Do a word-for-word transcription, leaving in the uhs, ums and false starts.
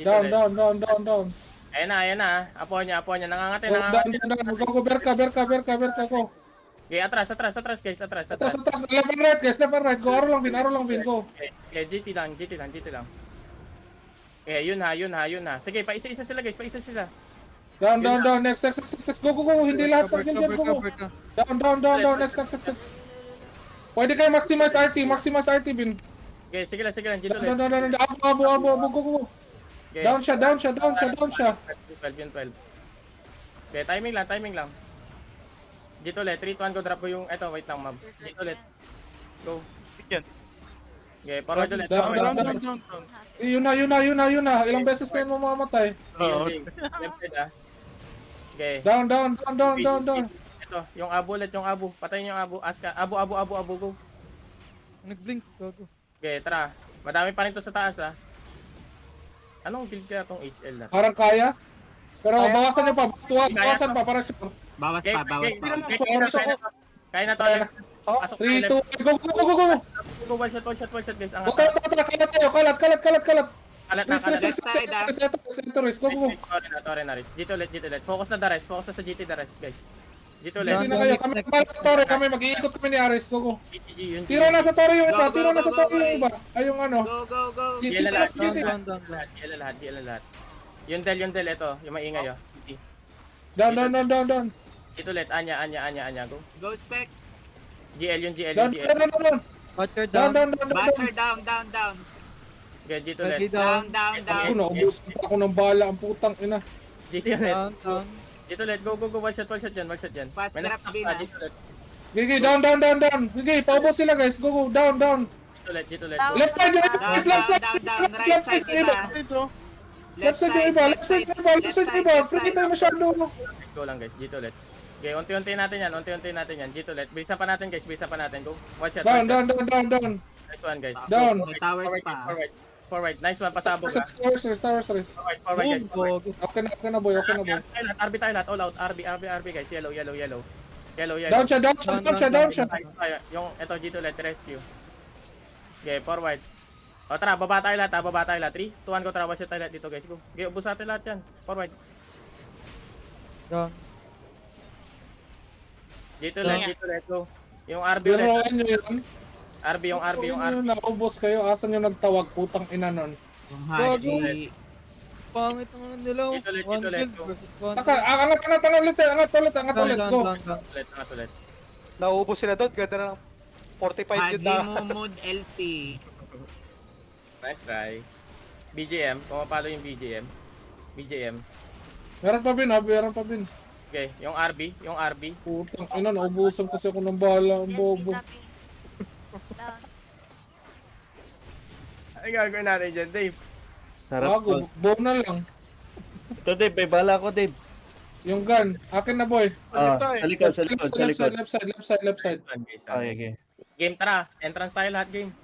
Down, down, down, down, down. Ayan na, ayan na. Apo niya, apo niya. Nangangati, Down, down, nangangati. down, down. Go, go, berka, berka, berka, berka, go. Okay, atras, atras, atras guys, atras, Atras, atras. atras, left and right guys, left and right. Go, arrow lang bin, arrow lang bin, go. Okay, okay, G T lang, G T lang, G T lang. Okay, yun ha, yun ha, yun ha. Sige, pa isa-isa sila guys, pa isa sila. Down, down, down, next, next, next, next, go, go, go. Hindi lahat ng ganyan, go, go. Down, down, down, down, next, next, next, next. Pwede kayo maximize R T, maximize R T bin. Okay, sige lang, sige lang, G T Down, ulit. down, down, down, abo, abo, abo, abo, go, go, go. Okay. Down siya, down siya, down siya, down siya. twelve, yun, twelve. Okay, timing lang, timing lang. G T ulit, three, two, one, go, drop ko yung, eto, wait lang, mobs. G T ulit. Go. Yan. Okay, forward ulit. Down, forward down, ulit. Down, down, down. Yun na, yun na, yun na, yun na. Ilang beses na yun mamamatay. Oo. Yung game. Left side, ah. Okay. Down, down, down, down, down, down. Ito, yung abo ulit, yung abo. Patayin yung abo. Aska, abo, abo, abo, abo, go. Nag-blink. Gago. Okay, tara. Madami pa rin to sa taas, ah. Anong build kaya tong H L na? Parang kaya. Pero bawasan niyo pa, bawasan pa para siya. Bawas Okay, pa, bawas okay, pa. okay, kaya na, kaya na to. Kaya na to. Kaya na. Pasok three, tayo, two, left. go, go, go, go, go. Go, one shot, one shot, one shot, guys. Ang O, kalat, kalat, kalat tayo, kalat, kalat, kalat, kalat. Kalat na, Risk, risk, kalat. risk, risk, risk, risk, risk, go, go, go. Sorry na, sorry na, Riz. Dito ulit, dito ulit. Focus na the rest, focus na sa G T the rest, guys. Dito ulit. Hindi na kayo, kami kumalas sa torre, kami mag-iikot kami ni Aris, go, go. G T G, yun. Tira na sa torre yung iba, Go, go, tira na go, sa go, torre go. yung iba. Ay, yung ano. Go, go, go. G T Yela na lahat, sa G T. Down, down, down. Yela lahat, yela lahat. Yung del, yung del, ito. Yung maingay, oh. G T. Down, down, down, down, down. Dito ulit, Anya, Anya, Anya, Anya, go. Go, spec. G L, yung G L, Down, yung G L. down, down, down. Watcher Down, down. down, down, down. Basher down, down, down. Okay, dito Lagi ulit. down. Down, down, Ako down. na, ubusan pa ako ng bala, ang putang ina. Dito ulit. Down, down. Dito ulit, go, go, go. One shot, one shot dyan, one shot dyan. Fast May trap na-stop din, ka, ah. dito ulit. Gigi, down, down, down, down. Gigi, paubos sila guys, go, go, down, down. Dito ulit, dito ulit. Down. Left side yung iba, Down, left down, side, down, down. left Right side side yung iba. iba. Left side yung iba, left side yung iba, left side yung iba. Free tayo masyado. Let's go lang, guys. Dito ulit. Okay, unti-unti natin yan, unti-unti natin yan. Dito ulit. Bisa pa natin, guys. Bisa pa natin. Go. One shot, Down, one down, shot. down, down, down. Nice one, guys. Down. May towers Forward, pa. forward. Forward. Nice one, pasabog ha. Towers race, towers race. Forward, forward, guys. Forward. Gago. Okay na, okay na boy, okay na boy. R B tayo lahat. All out. R B, R B, R B, guys. Yellow, yellow, yellow. Yellow, yellow. Down siya, down siya, down siya, down siya. Tayo, tayo. Yung, ito, dito ulit. Rescue. Okay, forward. O, tara. Baba tayo lahat, ha. Baba tayo lahat. three, two, one, go. Tara. One shot tayo lahat dito, guys. Go. Okay, ubus natin lahat yan. Forward. Down. Dito ulit, dito ulit. Go. Yung R B ulit. Biruan nyo yun. R B, yung R B, yung R B. Naubos kayo, asan yung nagtawag, putang ina nun. Yung Haji. Pangit ang ano nila. oh. Dito ulit, One dito ulit. kill versus one Taka, kill. ah, angat, angat, angat ulit, angat ulit, angat Down, ulit, down, go. down, down. Ulit, angat ulit. Nauubos sila doon, ganda ng forty-five yun Haji na. Mumud L P. Nice try. B J M, kung mapalo yung B J M. B J M. Meron pa bin, ha, meron pa bin. Okay, yung R B, yung R B. Putang ina, naubusan kasi ako ng bala, ang bobo. Down. Ano gagawin natin dyan, Dave? Sarap Bago, ko. bow na lang. Ito, Dave. May bala ko, Dave. Yung gun, akin na boy. Ah, sa likod, sa likod, sa Left side, likod. left side, left side, left side. One, guys, Okay, okay. Game, tara. Entrance tayo lahat, game.